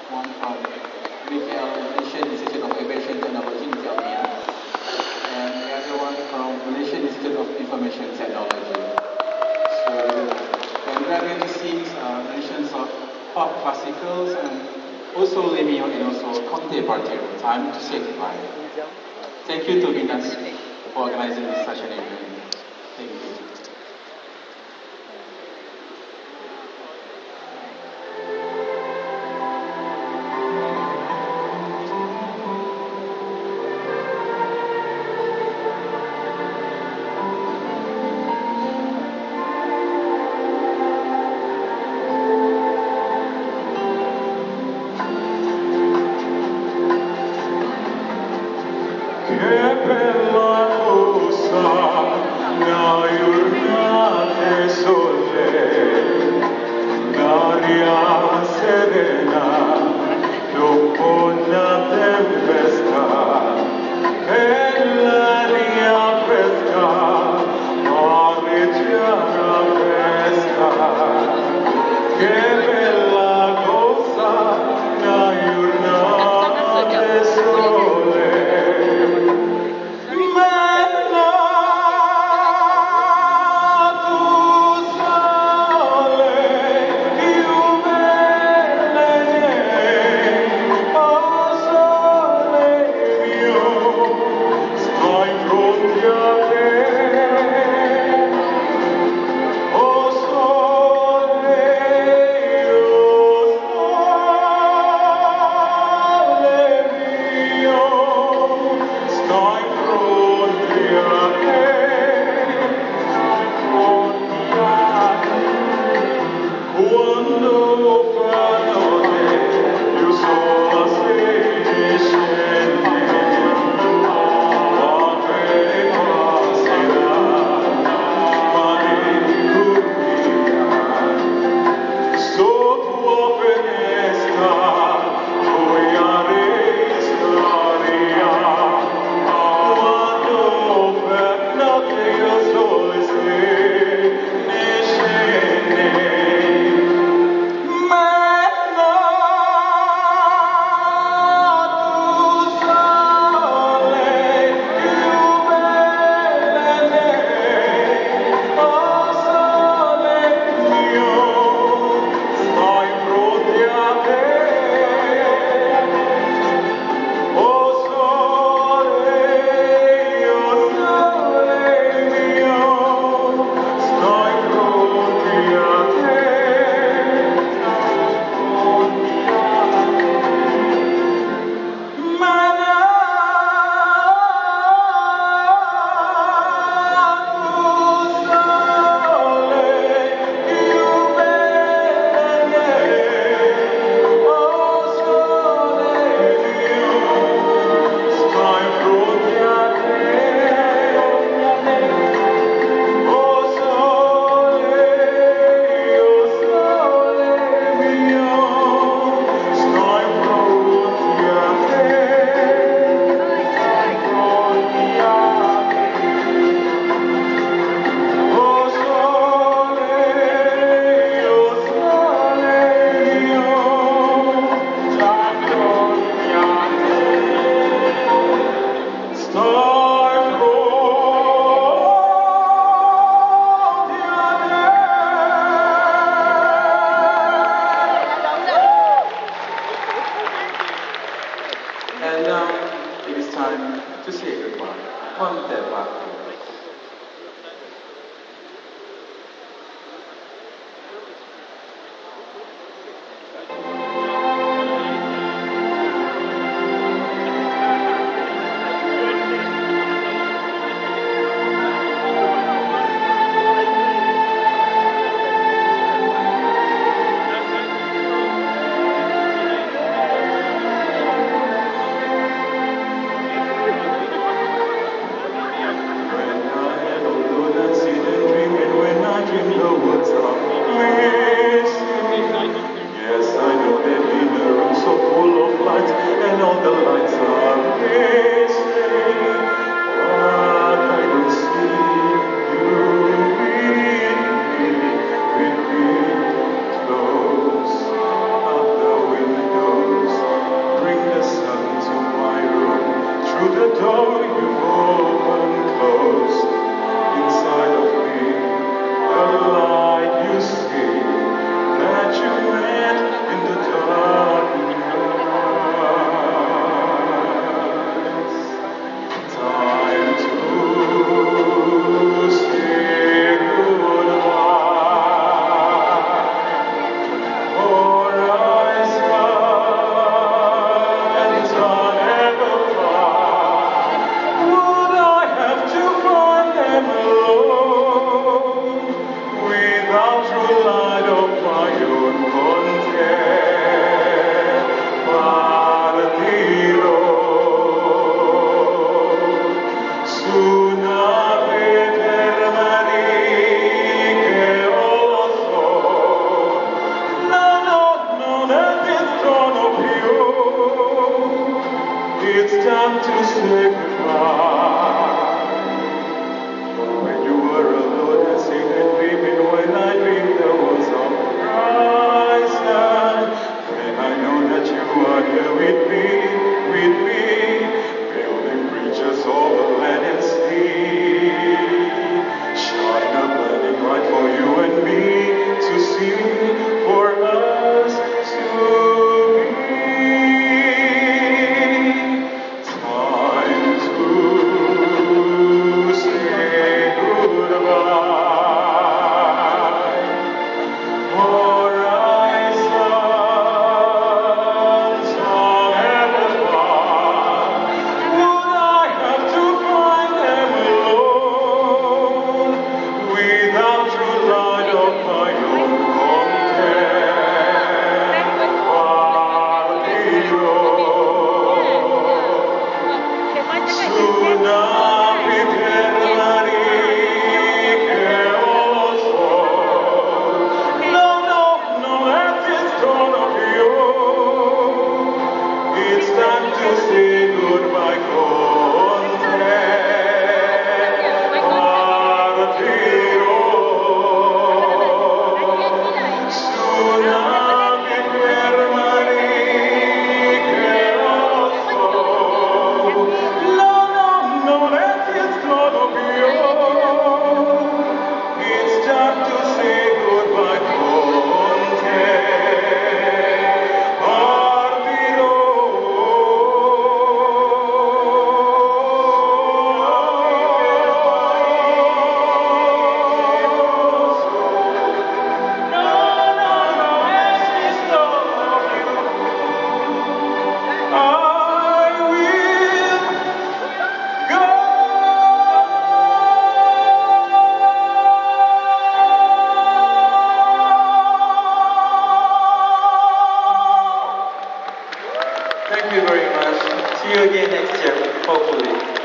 one from Malaysian Institute of Aviation Technology in MINAS, and the other one from Malaysian Institute of Information Technology. So and we are going to sing versions of pop classicals and also Lemio and also Conte by Tiro. Time to say goodbye. Thank you to MINAS for organizing such an event. Thank you. And now it is time to say goodbye on that platform. It's time to say goodbye. When you were alone and singing, dreaming, when I dreamed there was a horizon. Then I know that you are here with me, building bridges over land and sea. Shine a blinding light for you and me to see, for us to be. Time to say goodbye. Horizons long and far. Would I have to find them alone without true light of my own Conte? Tsunami per maniche oso. No, no, no, that is gonna be all. It's time to say goodbye, Conte. Tiro. Tsunami per maniche oso. No, no, no, that is gonna be all. It's time to say goodbye, Conte. Partiro. No, no, no, as is love you. I will go. Thank you very much. See you again next year, hopefully.